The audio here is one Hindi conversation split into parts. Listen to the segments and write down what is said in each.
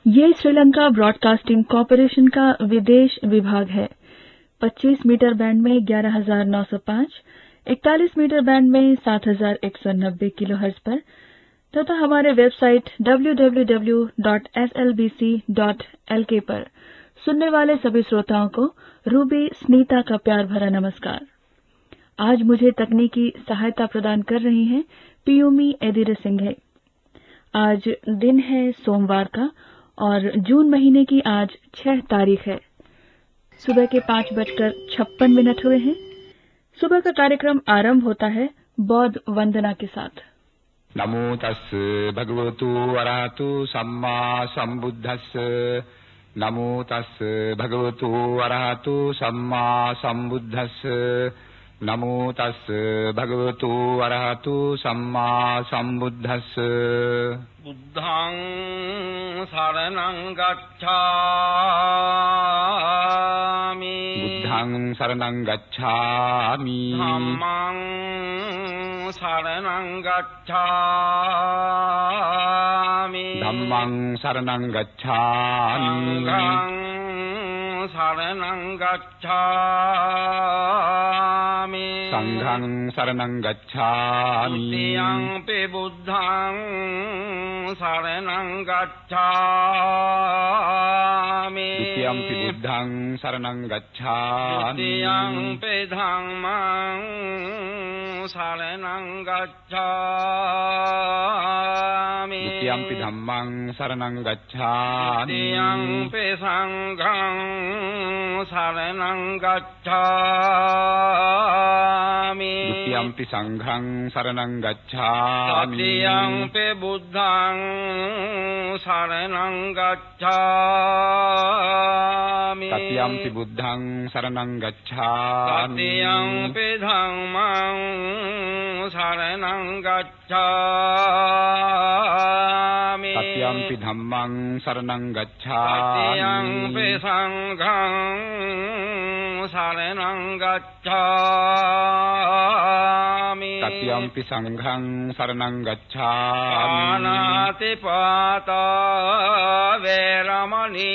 ये श्रीलंका ब्रॉडकास्टिंग कॉरपोरेशन का विदेश विभाग है। 25 मीटर बैंड में 11,905, 41 मीटर बैंड में 7,190 किलोहर्ट्ज पर तथा हमारे वेबसाइट www.slbc.lk पर सुनने वाले सभी श्रोताओं को रूबी स्नीता का प्यार भरा नमस्कार। आज मुझे तकनीकी सहायता प्रदान कर रही हैं पियुमी एदिरे सिंघे। आज दिन है सोमवार का और जून महीने की आज 6 तारीख है। सुबह के 5:56 हुए हैं। सुबह का कार्यक्रम आरंभ होता है बौद्ध वंदना के साथ। नमो तस् भगवतु अरहतु सम्मा संबुद्धस्स। नमो तस् भगवतु अरहतु सम्मा संबुद्धस्स। नमो तस् भगवतु अरहतु सम्मा संबुद्धस्स। बुद्धं शरणं गच्छामि। बुद्धं शरणं गच्छामि। धम्मं शरणं गच्छामि। धम्मं शरणं गच्छामि। शरणं गच्छामि। संघं शरणं गच्छामि। द्वितीयंपि बुद्धं शरणं गच्छामि। द्वितीयंपि बुद्धं शरणं गच्छामि। द्वितीयंपि धम्मं शरणं गच्छामि। द्वितीयंपि धम्मं शरणं गच्छामि। द्वितीयंपि संघं शरणं गच्छामि। द्वितीयंपि संघं शरणं गच्छामि। तृतीयंपि बुद्धं शरणं गच्छामि। तृतीयंपि बुद्धं शरणं गच्छामि। तृतीयंपि धम्मं शरणं गच्छामि। तृतीयंपि धम्मं शरणं गच्छामि। तृतीयंपि संघं शरणं गच्छामि। तृतीयंपि संघं शरणं गच्छामि। पानातिपाता वैरमणि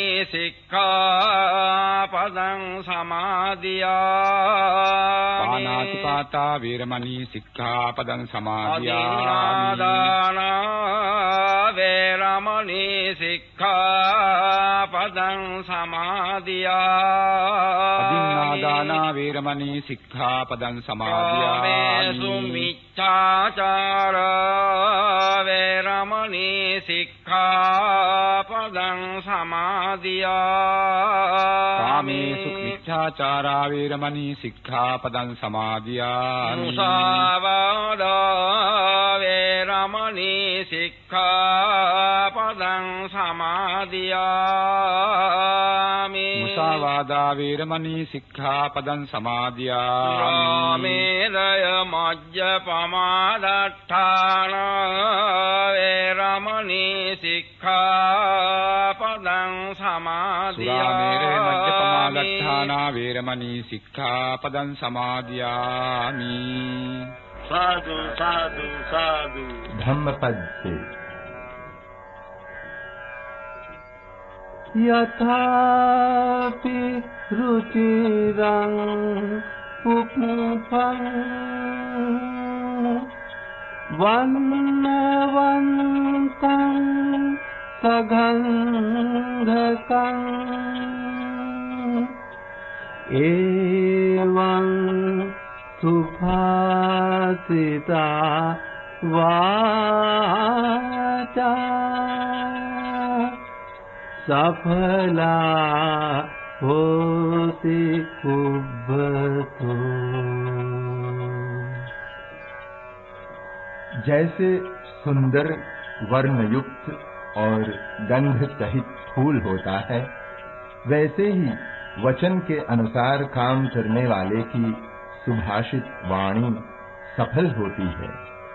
सिक्खापदं समादियामि। पानातिपाता वैरमणि सिक्खापदं समादियामि। अदिन्नादाना वैरमणि सिक्खापदं समादियामि। अदिन्नादाना वैरमणि सिक्खापदं समादियामि। सुमिच्छाचारा वैरमणि सिक्खापदं समादियामि। कामेषु मिच्छाचारा वैरमणि सिक्खापदं समादियामि। मुसावादा वैरमणि सिक्खापदं समादियामि। मुसावादा वैरमणि सिक्खापदं समादियामि। रामेरय मज्जपमादट्ठाना वैरमणि सिक्खापदं समादियामि। मज्जपमादट्ठाना वैरमणि सिक्खापदं समादियामि। साधु साधु साधु। धम्मपद से यथापि रुचिरं उपमुखं वन्नवन्तं सगन्धकं एवं सुभाषिता वाचा सफला होति कुब्बतो। जैसे सुंदर वर्णयुक्त और गंध सहित फूल होता है, वैसे ही वचन के अनुसार काम करने वाले की सुभाषित वाणी सफल होती है।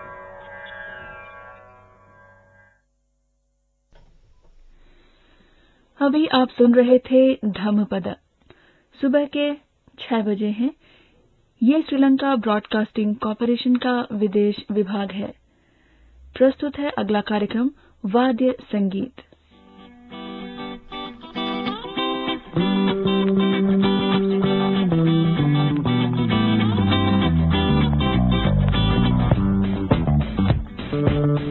अभी आप सुन रहे थे धम्मपद। सुबह के 6 बजे हैं। ये श्रीलंका ब्रॉडकास्टिंग कॉरपोरेशन का विदेश विभाग है। प्रस्तुत है अगला कार्यक्रम वाद्य संगीत।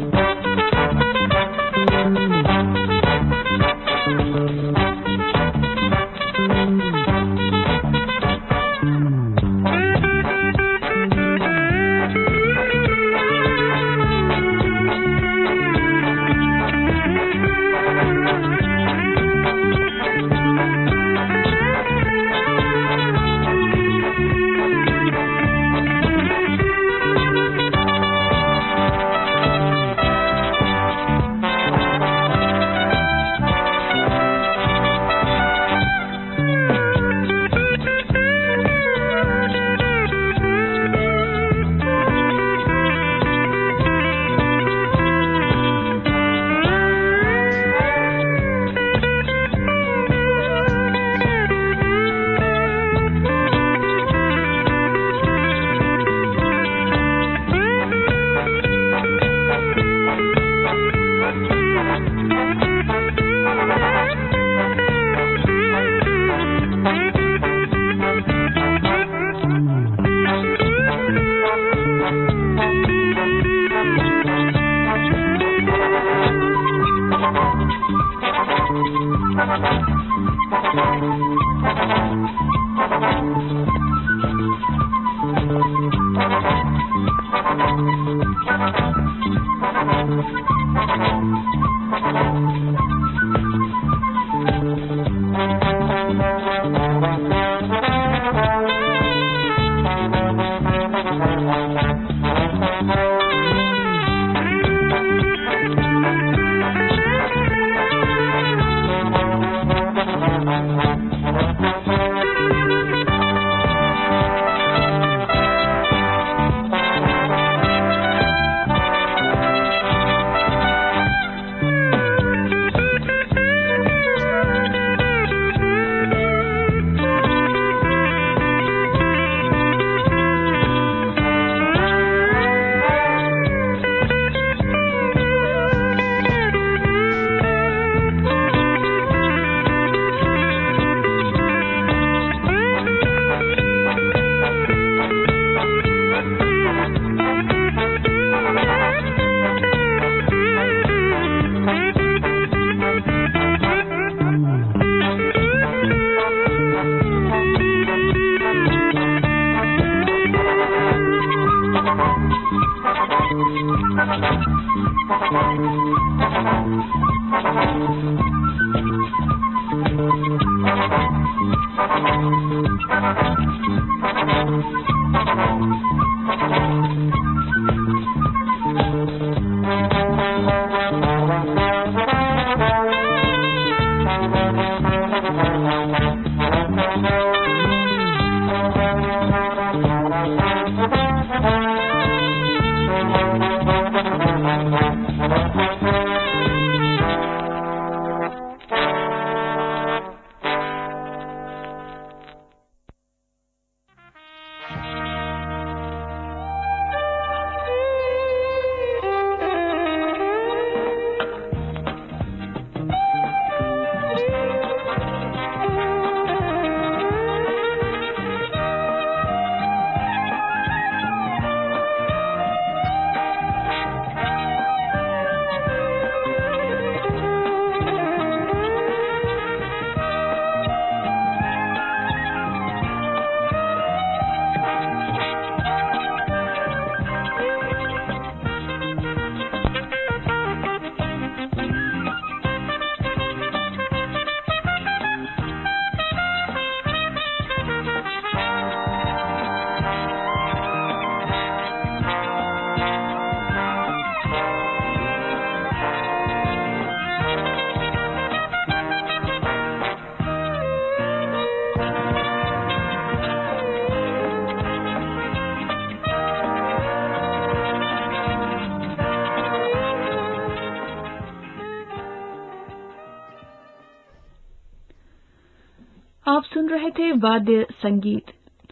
आप सुन रहे थे वाद्य संगीत।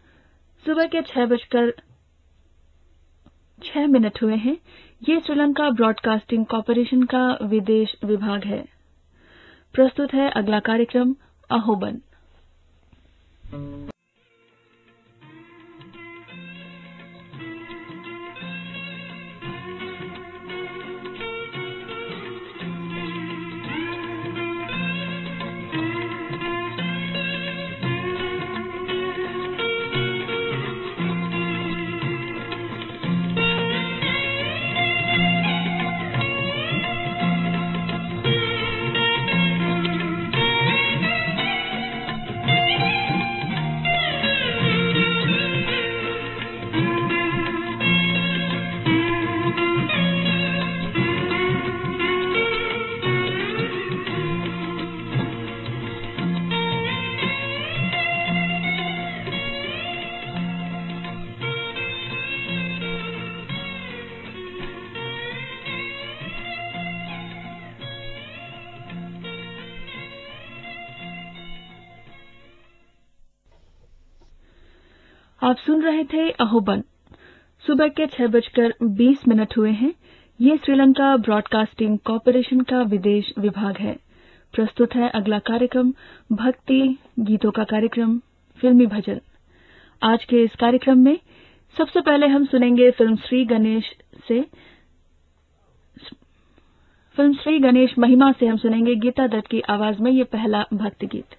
सुबह के 6:06 हुए हैं। ये श्रीलंका ब्रॉडकास्टिंग कॉरपोरेशन का विदेश विभाग है। प्रस्तुत है अगला कार्यक्रम अहोबन। आप सुन रहे थे अहोबन। सुबह के 6:20 हुए हैं। ये श्रीलंका ब्रॉडकास्टिंग कॉरपोरेशन का विदेश विभाग है। प्रस्तुत है अगला कार्यक्रम, भक्ति गीतों का कार्यक्रम फिल्मी भजन। आज के इस कार्यक्रम में सबसे पहले हम सुनेंगे फिल्म श्री गणेश महिमा से हम सुनेंगे गीता दत्त की आवाज में ये पहला भक्ति गीत।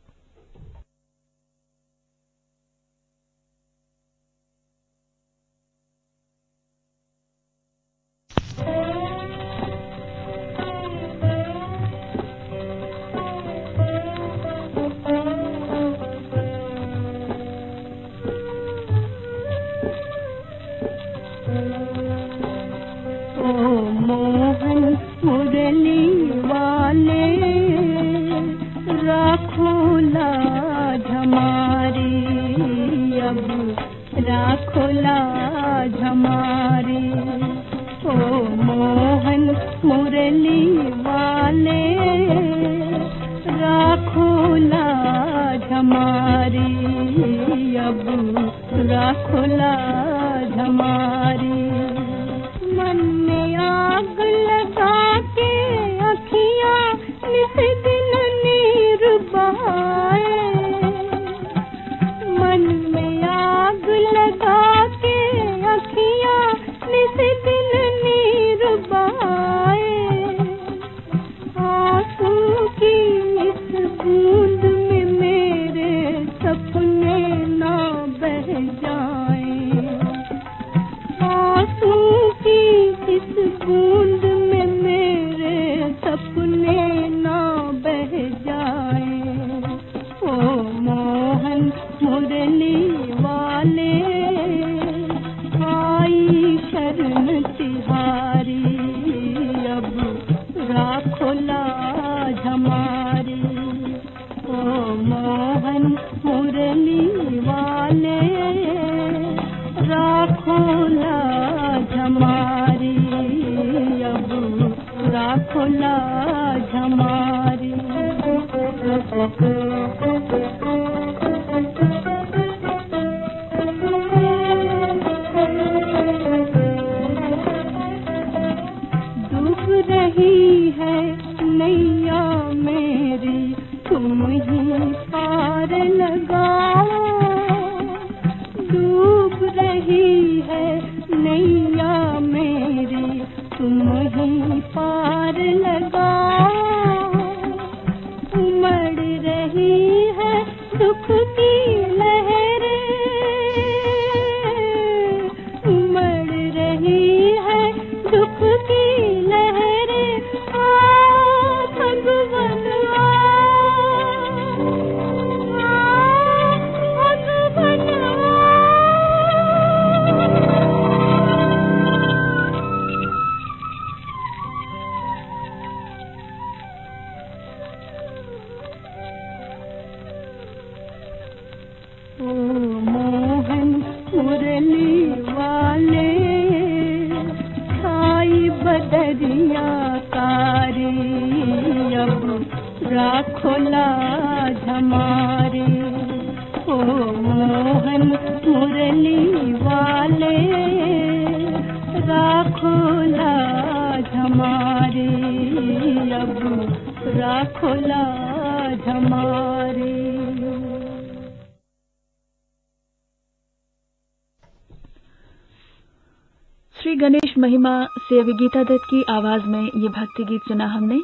श्री गणेश महिमा से अभी गीता दत्त की आवाज में ये भक्ति गीत सुना हमने।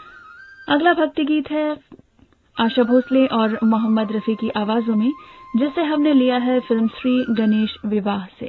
अगला भक्ति गीत है आशा भोसले और मोहम्मद रफी की आवाजों में, जिसे हमने लिया है फिल्म श्री गणेश विवाह से।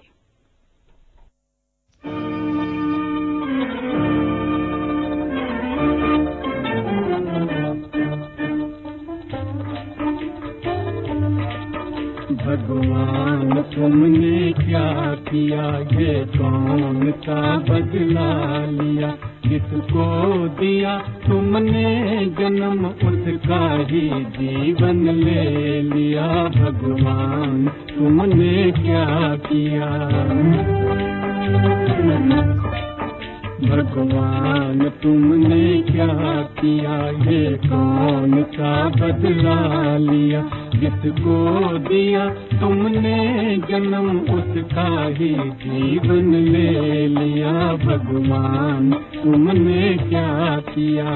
भगवान तुमने क्या किया, ये कौन सा बदला लिया, किसको दिया तुमने जन्म, उसका ही जीवन ले लिया। भगवान तुमने क्या किया। भगवान तुमने क्या किया, ये कौन सा बदला लिया। जिसको दिया तुमने जन्म, उसका ही जीवन ले लिया। भगवान तुमने क्या किया।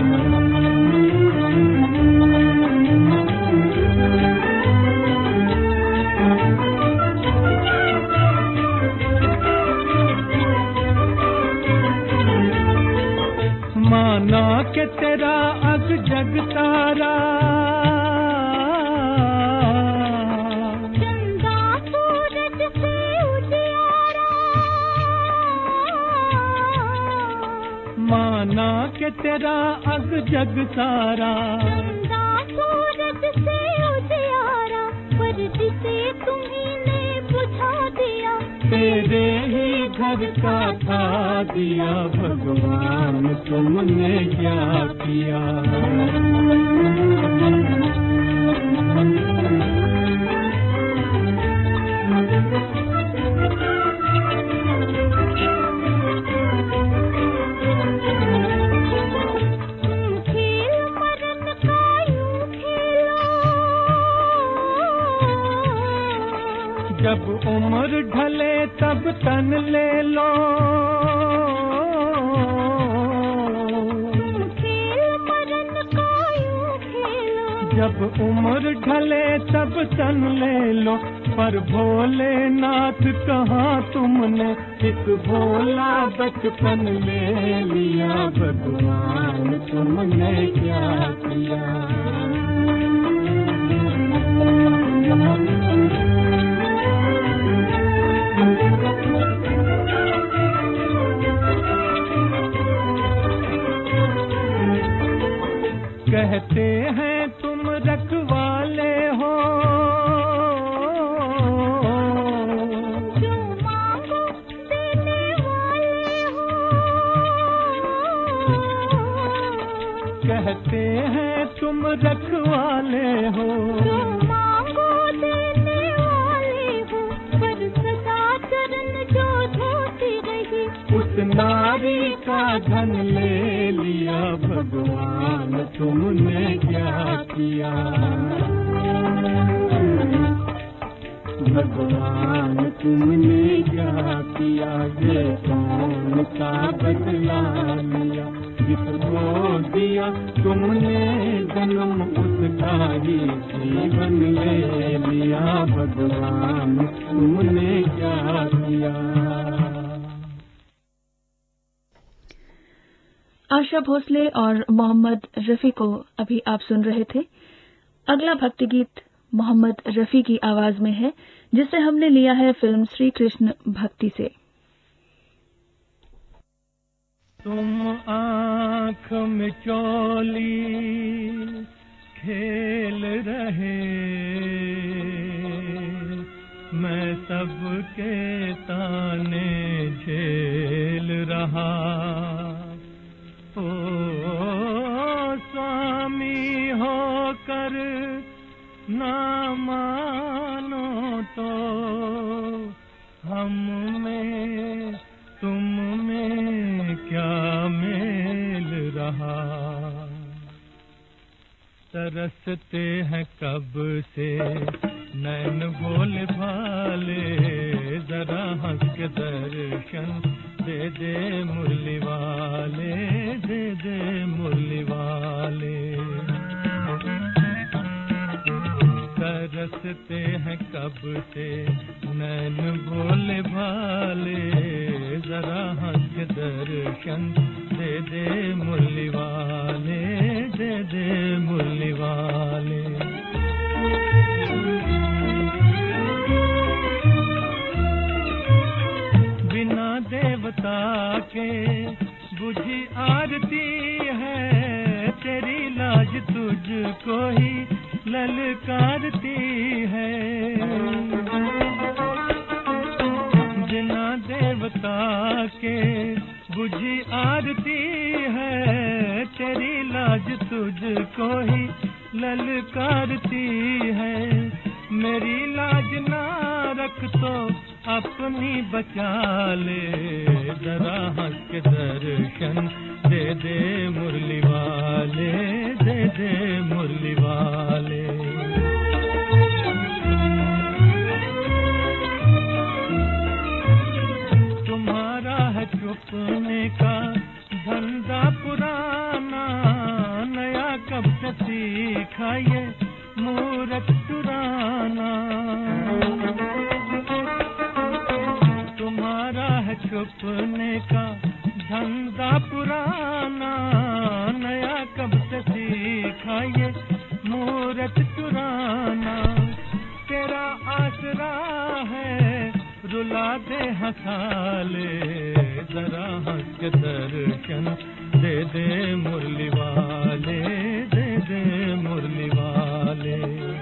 माना के तेरा अग जग तारा, चंदा सूरज से उजियारा। माना के तेरा अग जग सारा, चंदा सूरज से उजियारा। पर जिसे तुम्हीं ने बुझा दिया, तेरे ही घर का था दिया। भगवान तुमने क्या किया। खेल मरण का यूं खेलो। जब उम्र ढले तब तन ले लो। खेल मरण का यूं खेलो। जब उम्र ढले तब तन ले लो। पर भोलेनाथ कहाँ तुमने एक भोला बचपन ले लिया। भगवान तुमने क्या किया। कहते हैं तुम रखवाले हो, जो मांगो देने वाले हो। कहते हैं तुम रखवाले हो, जो मांगो देने वाले हो। पर सदा चरण जो धोती रही, उस नारी का धन ले लिया। भगवान तुमने क्या किया। भगवान तुमने क्या किया। ये कौन सा बदला लिया। जिसको दिया तुमने जन्म, उसका ही जीवन ले लिया। भगवान तुमने क्या किया। आशा भोसले और मोहम्मद रफी को अभी आप सुन रहे थे। अगला भक्ति गीत मोहम्मद रफी की आवाज में है, जिसे हमने लिया है फिल्म श्री कृष्ण भक्ति से। तुम आँख में चोली खेल रहे, मैं सबके ताने झेल रहा। ओ स्वामी होकर ना मानो तो, हम में तुम में क्या मेल रहा। तरसते हैं कब से नैन भोले भाले, जरा हंस के दर्शन दे दे मुरली वाले, दे दे मुरली वाले। तरसते हैं कब से नैन भोले भाले, जरा हंस के दर्शन दे दे मुरली वाले, दे दे मुरली वाले। बिना देवता के बुझी आरती है, तेरी लाज तुझको ही ललकारती है। बिना देवता के बुझी आरती है, तेरी लाज तुझको ही ललकारती है। मेरी लाज ना रख तो अपनी बचा ले, जरा हंस के दर्शन दे दे मुरली वाले, दे दे मुरली वाले। तुम्हारा है छुपने का धंधा पुराना, नया कब से सीखा ये मूरत चुराना। तुम्हारा है छुपने का धंधा पुराना, नया कब से सीखा ये मूरत चुराना। तेरा आसरा है रुला दे हंसा ले, जरा हंस के दर्शन दे दे मुरली वाले, दे दे मुरली वाले।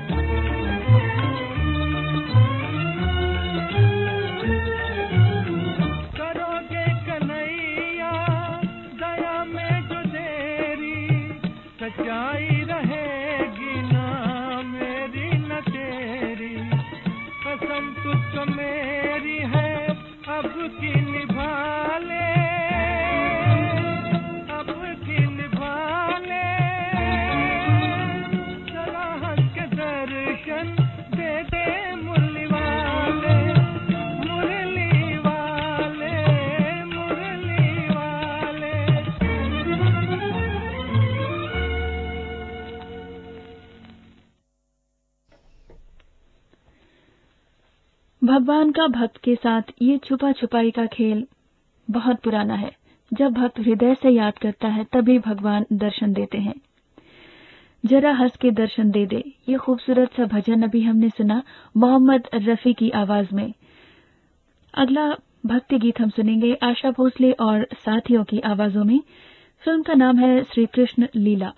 करोगे कन्हैया दया में जो देरी, सच्चाई रहेगी ना मेरी न तेरी। कसम तुझको मेरी है अब की निभा ले, अब की निभा ले। जरा हंस के दर्शन दे दे मुरली वाले, मुरली वाले, मुरली वाले। भगवान का भक्त के साथ ये छुपा छुपाई का खेल बहुत पुराना है। जब भक्त हृदय से याद करता है तभी भगवान दर्शन देते हैं। जरा हंस के दर्शन दे दे, ये खूबसूरत सा भजन अभी हमने सुना मोहम्मद रफी की आवाज में। अगला भक्ति गीत हम सुनेंगे आशा भोसले और साथियों की आवाजों में। फिल्म का नाम है श्री कृष्ण लीला।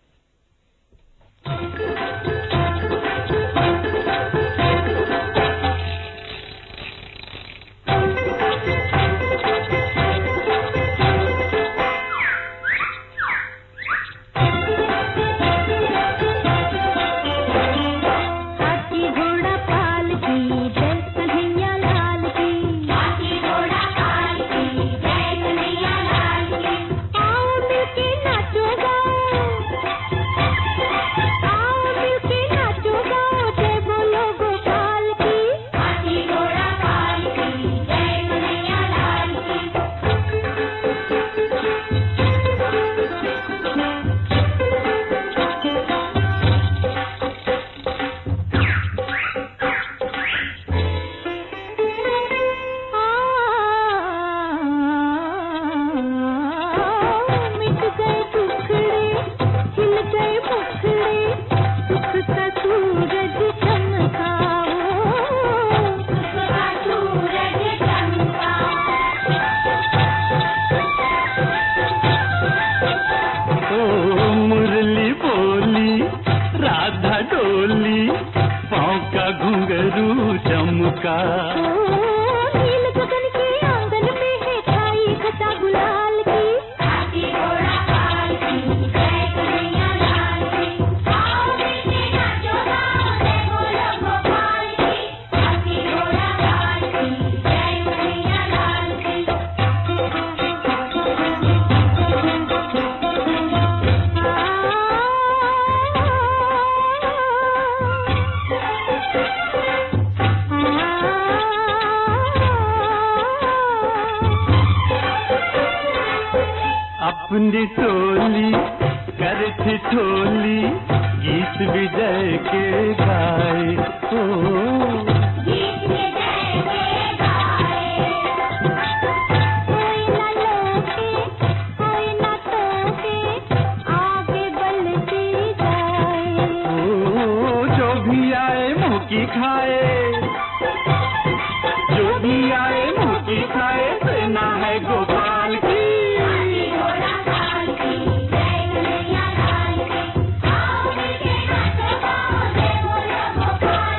अपनी टोली कर ठिठोली गीत विजय के गाए, गीत विजय के गाए। कोई न लोके कोई न टोके, आगे बढ़ती जाए। जो भी आए मुँह की खाए, जो भी आए मुँह की खाए, सेना है गोपाल की। जय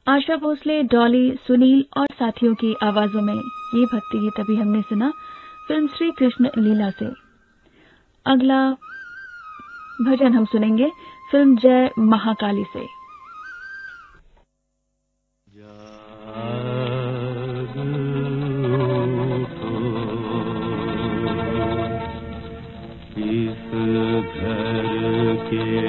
आशा भोसले, डॉली, सुनील और साथियों की आवाजों में ये भक्ति गीत अभी हमने सुना फिल्म श्री कृष्ण लीला से। अगला भजन हम सुनेंगे फिल्म जय महाकाली से। इस घर के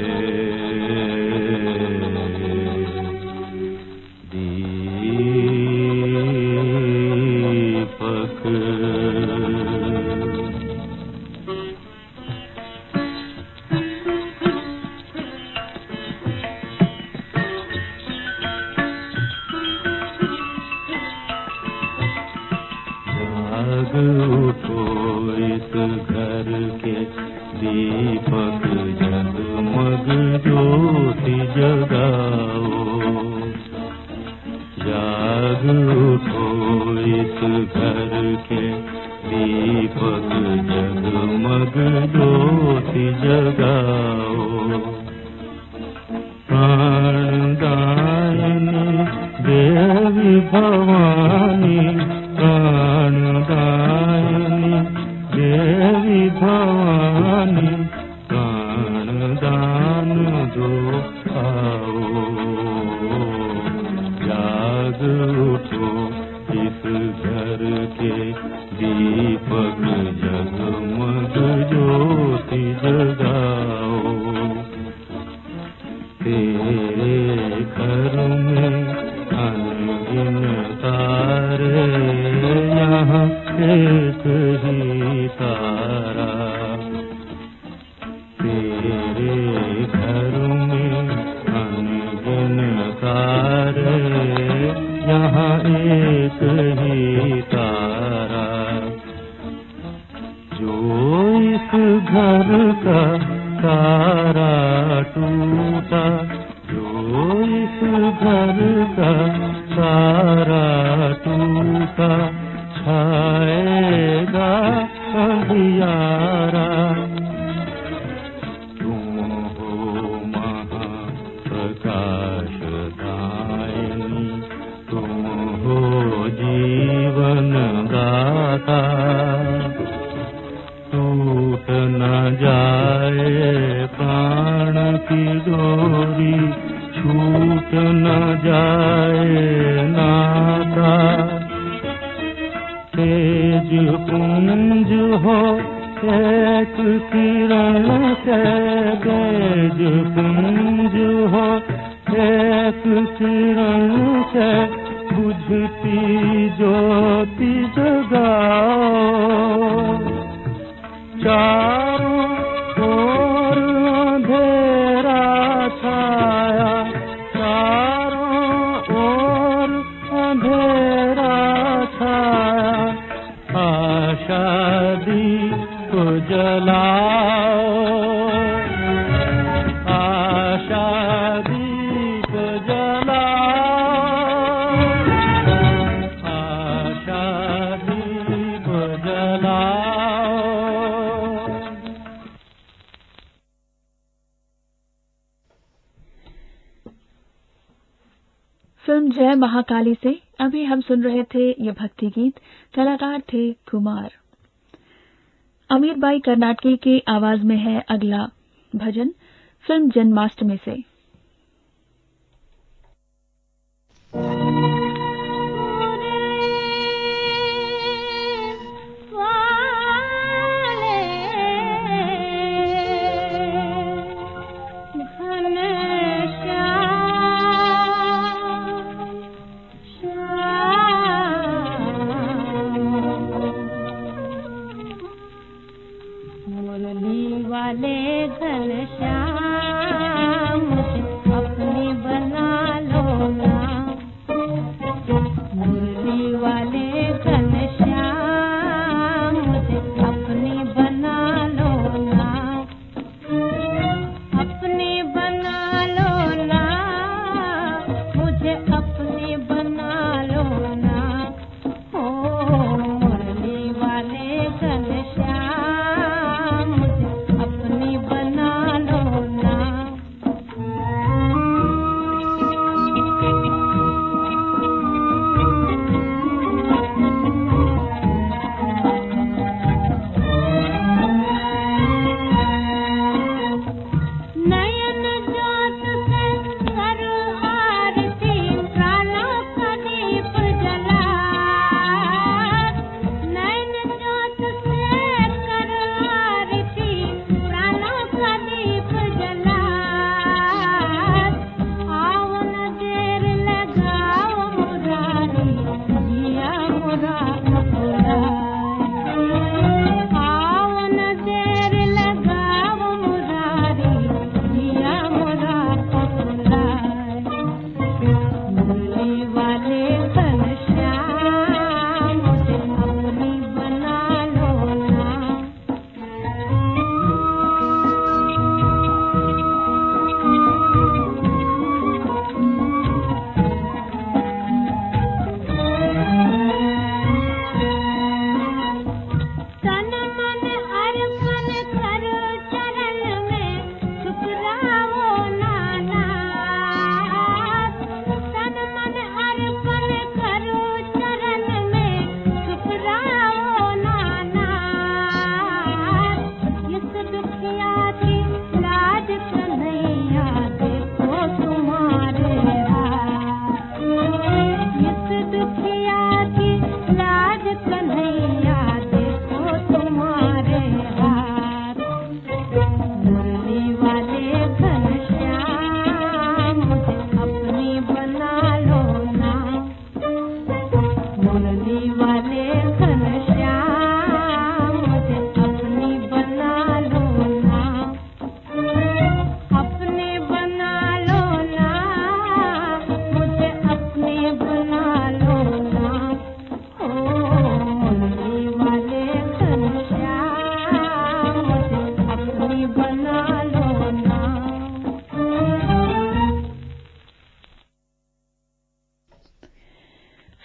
दीपक जगमग ज्योति जगाओ, जाग उठो इस घर के दीपक जगमग ज्योति जगाओ। प्राणदायिनी देवी भवानी, प्राणदायिनी देवी भवानी, प्राणदान दो आओ, जाग उठो इस घर के दीपक जगमग ज्योति जगाओ। तेरे घर में अनगिन तारे, यहाँ एक ही तारा। तेरे घर में अनगिन तारे, यहाँ एक ही तारा। जो इस घर का तारा टूटा, जो इस घर का तारा टूटा, छाएगा अंधियारा। तुम हो महाप्रकाश दायिनी, तुम हो जीवन दाता। टूट न जाए प्राण की डोरी, छूट न जाए नाता। तेज पुंज हो एक किरण से, तेज पुंज हो एक किरण से, बुझती ज्योति जगाओ। चारों ओर अंधेरा छाया, चारों ओर अंधेरा छाया। आशा दीप जलाओ, आशा दीप जलाओ, आशा दीप जलाओ। फिल्म जय महाकाली से अभी हम सुन रहे थे ये भक्ति गीत। कलाकार थे कुमार। अमीर बाई कर्नाटकी की आवाज में है अगला भजन फिल्म जन्माष्टमी से। मुरली वाले घनश्याम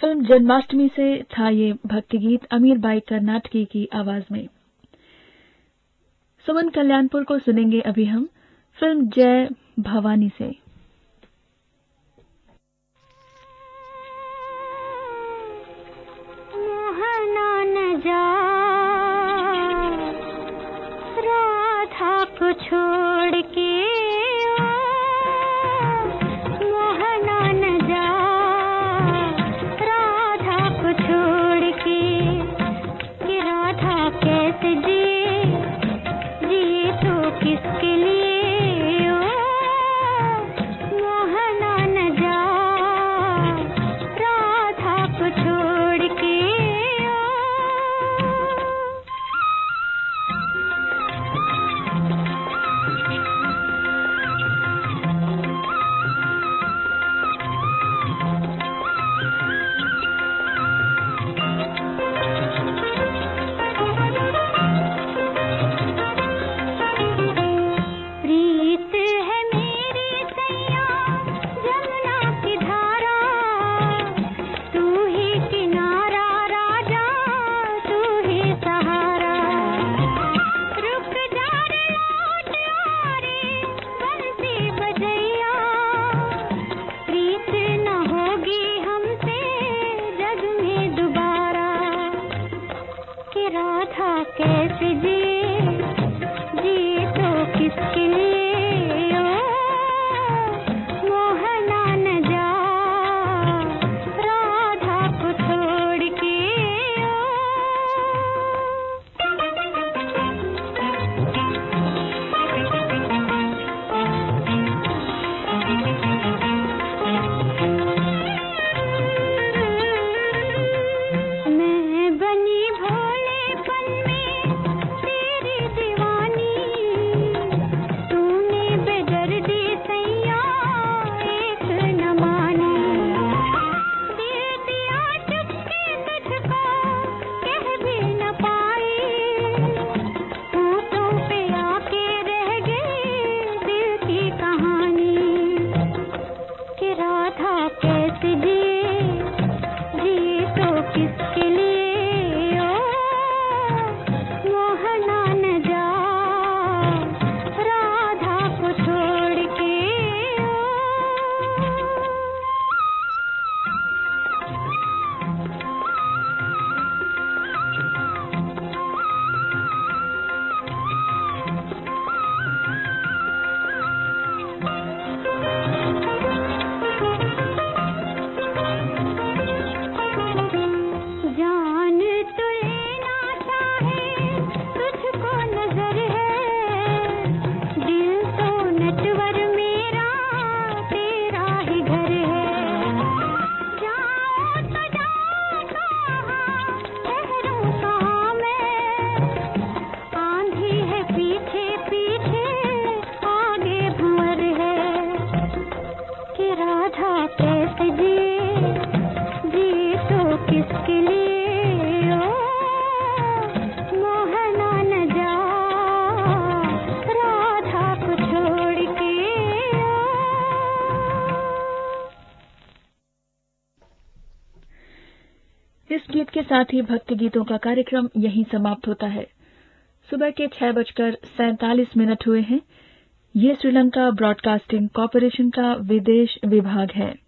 फिल्म जन्माष्टमी से था ये भक्ति गीत अमीर बाई कर्नाटकी की आवाज में। सुमन कल्याणपुर को सुनेंगे अभी हम फिल्म जय भवानी से। मोहना न जा राधा को छोड़ के, मोहना न जा राधा को छोड़ के, कि राधा कैसे जिए तो किसके लिए, मोहना न जा राधा को छोड़ के। कैसे जिए तो किसके लिए, मोहना न जा राधा को छोड़ के। मैं बनी भोलेपन में तेरी दीवानी, तूने बेदर्दी सैया एक न मानी, दे दिया चुपके तुझको कह भी न पाई, होठों पे आके रह गई दिल की कहानी, कि राधा कैसे जिए तो किसके लिए, मोहना न जा राधा को छोड़ के। जान तू लेना चाहे तुझको नजर है, दिल तो नटवर मेरा तेरा ही घर है, जाओ तो जाओ कहाँ ठहरूं कहाँ मैं, आंधी है पीछे पीछे आगे भंवर है, कि राधा कैसे जिए तो किसके लिए, मोहना न जा राधा को छोड़ के। इस गीत के साथ ही भक्ति गीतों का कार्यक्रम यहीं समाप्त होता है। सुबह के 6:47 हुए हैं। ये श्रीलंका ब्रॉडकास्टिंग कॉरपोरेशन का विदेश विभाग है।